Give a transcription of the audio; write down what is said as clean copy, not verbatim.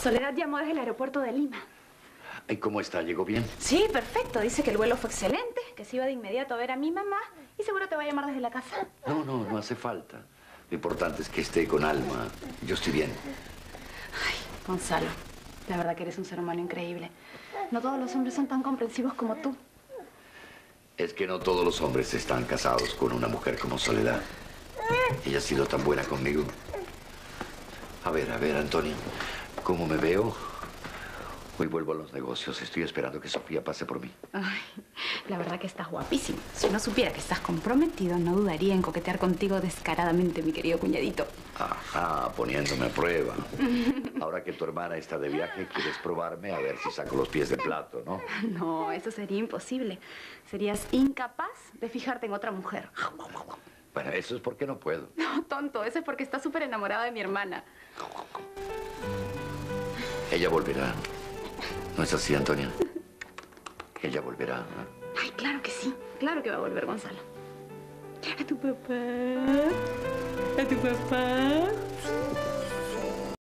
Soledad llamó desde el aeropuerto de Lima. ¿Y cómo está? ¿Llegó bien? Sí, perfecto. Dice que el vuelo fue excelente, que se iba de inmediato a ver a mi mamá y seguro te va a llamar desde la casa. No hace falta. Lo importante es que esté con Alma. Yo estoy bien. Ay, Gonzalo, la verdad que eres un ser humano increíble. No todos los hombres son tan comprensivos como tú. Es que no todos los hombres están casados con una mujer como Soledad. Ella ha sido tan buena conmigo. A ver, Antonio, ¿cómo me veo? Hoy vuelvo a los negocios. Estoy esperando que Sofía pase por mí. Ay, la verdad que estás guapísimo. Si no supiera que estás comprometido, no dudaría en coquetear contigo descaradamente, mi querido cuñadito. Ajá, poniéndome a prueba. Ahora que tu hermana está de viaje, quieres probarme a ver si saco los pies del plato, ¿no? No, eso sería imposible. Serías incapaz de fijarte en otra mujer. Bueno, eso es porque no puedo. No, tonto, eso es porque estás súper enamorado de mi hermana. Ella volverá. ¿No es así, Antonia? Ella volverá, ¿no? Ay, claro que sí. Claro que va a volver, Gonzalo. A tu papá. A tu papá.